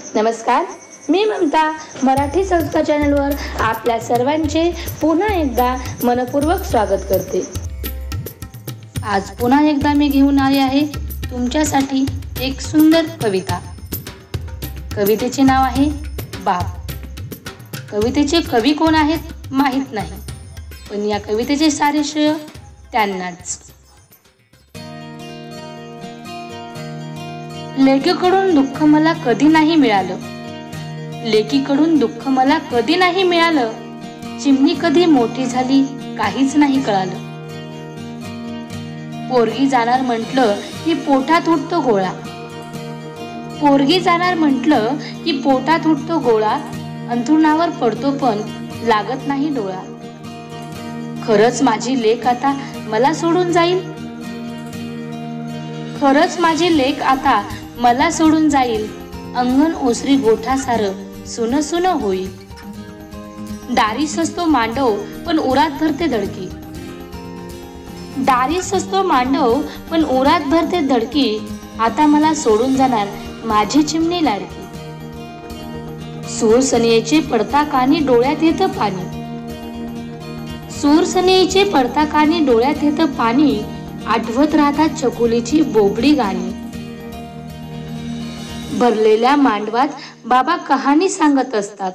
नमस्कार, मी ममता मराठी संस्था चॅनलवर आपल्या सर्वांचे पुन्हा एकदा मनपूर्वक स्वागत करते। आज पुन्हा एकदा मी घेऊन आले आहे तुमच्यासाठी एक सुंदर कविता। कवितेचे नाव आहे बाप। कवितेचे कवी कोण आहेत माहीत नाही, पण या कवितेचे सारे श्रेय त्यांनाच। लेकीकडून दुःख मला कधी नाही मिळालं, लेकीकडून दुःख मला कधी नाही मिळालं, चिमणी कधी मोठी झाली काहीच नाही कळालं। पोरगी जाणार म्हटलं की पोटात उठतो गोळा, पोरगी जाणार म्हटलं की पोटात उठतो गोळा, अंथरुणावर पडतो पण लागत नाही डोळा। खरंच माझी लेक आता मला सोडून जाईल, खरंच माझी लेक आता मला सोडून जाईल, अंगण ओसरी गोठा सारं सुन सुन होईल। दारी सजतो मांडव पण उरात भरते दडकी, दारी सजतो मांडव पण उरात भरते दडकी, आता मला सोडून जाणार माझी चिमणी लाडकी। सूर सनयेचे पडता कानी डोळ्यात येतं पाणी, सूर सनयेचे पडता कानी डोळ्यात येतं पाणी, आठवत राहतात चकोलीची बोबडी गाणी। भरलेल्या मांडवात बाबा कहाणी सांगत असतात,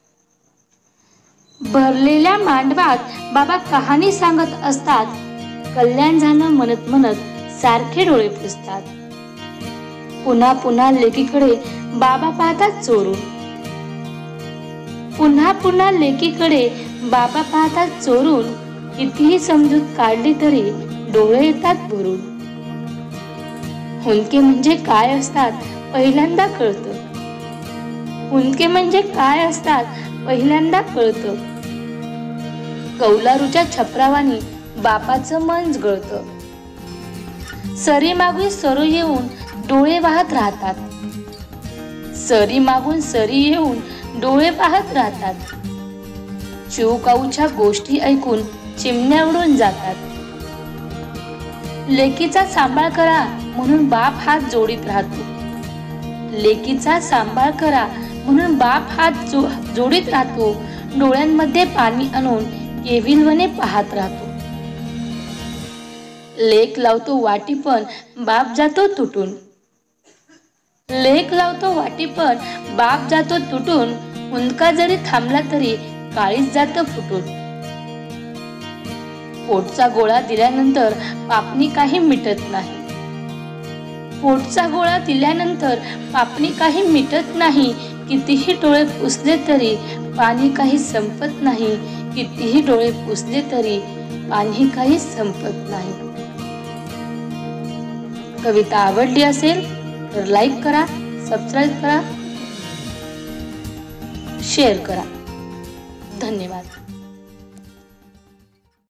भरलेल्या मांडवात बाबा कहाणी सांगत असतात, कल्याण झालं म्हणत म्हणत सारखे डोळे पुसतात। पुन्हा पुन्हा लेकीकडे बाबा पाहतात चोरून, पुन्हा पुन्हा लेकीकडे बाबा पाहतात चोरून, कितीही समजूत काढली तरी डोळे येतात भरून। हुंदके म्हणजे काय असतात पहिल्यांदा कळतं, हुंदके म्हणजे काय असतात पहिल्यांदा कळतं, कौलारूच्या छपरावानी बापाचं मनच गळतं। सरी मागून सरू येऊन डोळे वाहत राहतात, सरी मागून सरी येऊन डोळे पाहत राहतात, चिवकाऊच्या गोष्टी ऐकून चिमण्या उडून जातात। लेकीचा सांभाळ करा म्हणून बाप हात जोडीत राहतो, लेकीचा सांभाळ करा म्हणून बाप हात जोडीत राहतो, डोळ्यांमध्ये पाणी आणून केविलवणे पाहत राहतो। लेक लावतो वाटी पण बाप जातो तुटून, लेक लावतो वाटी पण बाप जातो तुटून, हुंदका जरी थांबला तरी काळीच जातं फुटून। पोटचा गोळा दिल्यानंतर पापणी काही मिटत नाही, पोटचा गोळा दिल्यानंतर पापणी काही मिटत नाही, कितीही डोळे पुसले तरी पाणी काही संपत नाही, कितीही डोळे पुसले तरी पाणी काही संपत नाही। कविता आवडली असेल तर लाईक करा, सबस्क्राईब करा, शेअर करा। धन्यवाद।